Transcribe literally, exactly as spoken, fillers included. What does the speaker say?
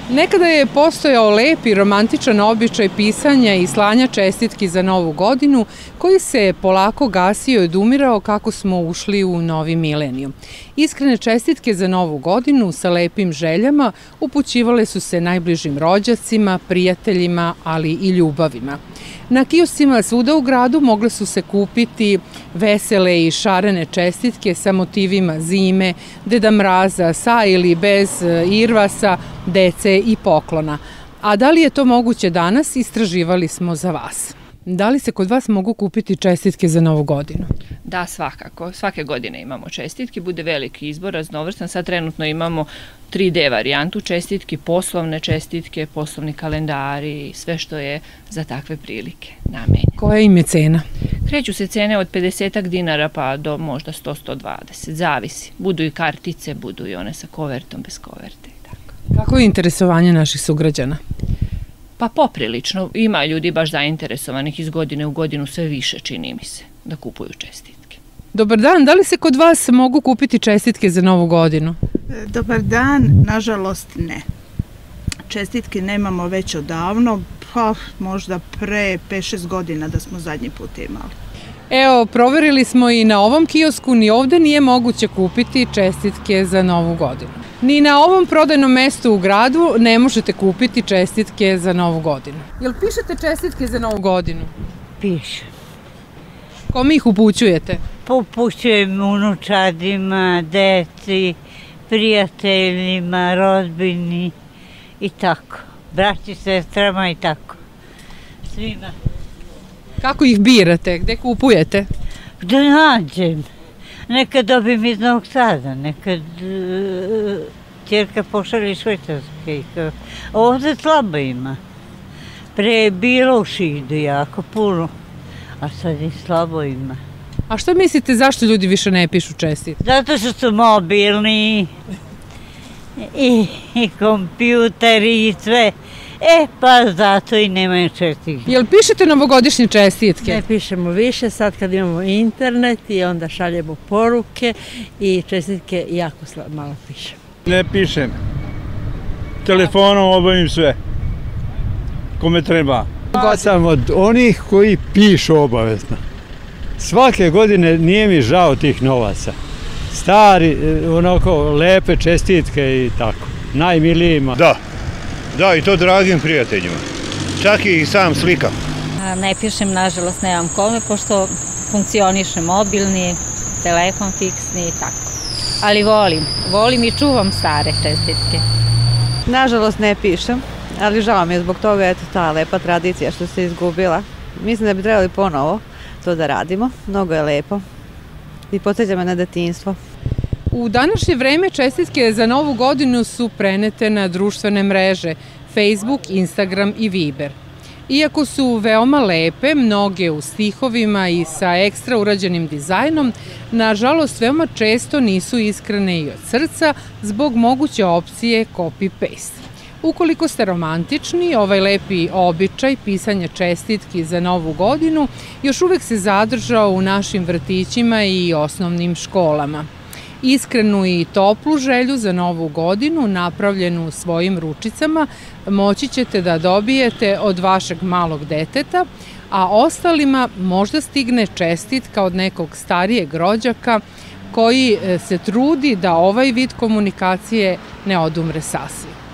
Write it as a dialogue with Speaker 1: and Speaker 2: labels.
Speaker 1: Nekada je postojao lep i romantičan običaj pisanja i slanja čestitki za Novu godinu, koji se polako gasio i odumirao kako smo ušli u novi milenijum. Iskrene čestitke za Novu godinu sa lepim željama upućivale su se najbližim rođacima, prijateljima, ali i ljubavima. Na kioscima svuda u gradu mogle su se kupiti vesele i šarene čestitke sa motivima zime, Deda Mraza, sa ili bez irvasa, dece i poklona. A da li je to moguće danas, istraživali smo za vas. Da li se kod vas mogu kupiti čestitke za Novu godinu?
Speaker 2: Da, svakako. Svake godine imamo čestitke, bude veliki izbor, raznovrstan. Sad trenutno imamo tri D varijantu čestitki, poslovne čestitke, poslovni kalendari, sve što je za takve prilike namenjeno.
Speaker 1: Koja im je cena?
Speaker 2: Kreću se cene od pedeset dinara pa do možda sto do sto dvadeset, zavisi. Budu i kartice, budu i one sa kovertom, bez koverte i tako.
Speaker 1: Kako je interesovanje naših sugrađana?
Speaker 2: Pa poprilično. Ima ljudi baš zainteresovanih, iz godine u godinu sve više, čini mi se, da kupuju čestitke.
Speaker 1: Dobar dan, da li se kod vas mogu kupiti čestitke za Novu godinu?
Speaker 3: Dobar dan, nažalost ne. Čestitke nemamo već odavno, pa možda pre pet šest godina da smo zadnji put imali.
Speaker 1: Evo, proverili smo i na ovom kiosku, ni ovde nije moguće kupiti čestitke za Novu godinu. Ni na ovom prodajnom mestu u gradu ne možete kupiti čestitke za Novu godinu. Jel pišete čestitke za Novu godinu?
Speaker 4: Pišem.
Speaker 1: Kome ih upućujete?
Speaker 4: Upućujem unučadima, deci, prijateljima, rodbini i tako. Braći, sestrama i tako. Svima.
Speaker 1: Kako ih birate? Gde kupujete?
Speaker 4: Gde nađem. Nekad dobijem iz Novog Sada, nekad ćerka pošalje iz Švajcarske. Ovde slabo ima. Pre je bilo u Šidu jako puno, a sad je slabo ima.
Speaker 1: A što mislite zašto ljudi više ne pišu čestitke?
Speaker 4: Zato što su mobilni i, i kompjuteri i sve. E, pa zato i nemaju čestitke.
Speaker 1: Jel pišete novogodišnje čestitke?
Speaker 5: Ne pišemo više, sad kad imamo internet i onda šaljemo poruke i čestitke jako malo pišemo.
Speaker 6: Ne pišem. Telefonom obavim sve. Kome treba.
Speaker 7: Ja sam od onih koji pišu obavezno. Svake godine nije mi žao tih novaca. Stari, onako, lepe čestitke i tako. Najmilijima.
Speaker 8: Da. Da, i to dragim prijateljima. Čak i sam slikam.
Speaker 9: Ne pišem, nažalost, nemam kome, pošto funkcioniše mobilni, telefon fiksni i tako. Ali volim, volim i čuvam stare čestitke.
Speaker 10: Nažalost ne pišem, ali žao mi je zbog toga, eto, ta lepa tradicija što se izgubila. Mislim da bi trebali ponovo to da radimo, mnogo je lepo i podsjeća me na detinjstvo.
Speaker 1: U današnje vreme čestitke za Novu godinu su prenete na društvene mreže Facebook, Instagram i Viber. Iako su veoma lepe, mnoge u stihovima i sa ekstra urađenim dizajnom, nažalost veoma često nisu iskrene i od srca zbog moguće opcije copy-paste. Ukoliko ste romantični, ovaj lepi običaj pisanja čestitki za Novu godinu još uvek se zadržao u našim vrtićima i osnovnim školama. Iskrenu i toplu želju za Novu godinu, napravljenu svojim ručicama, moći ćete da dobijete od vašeg malog deteta, a ostalima možda stigne čestitka od nekog starijeg rođaka koji se trudi da ovaj vid komunikacije ne odumre sasvim.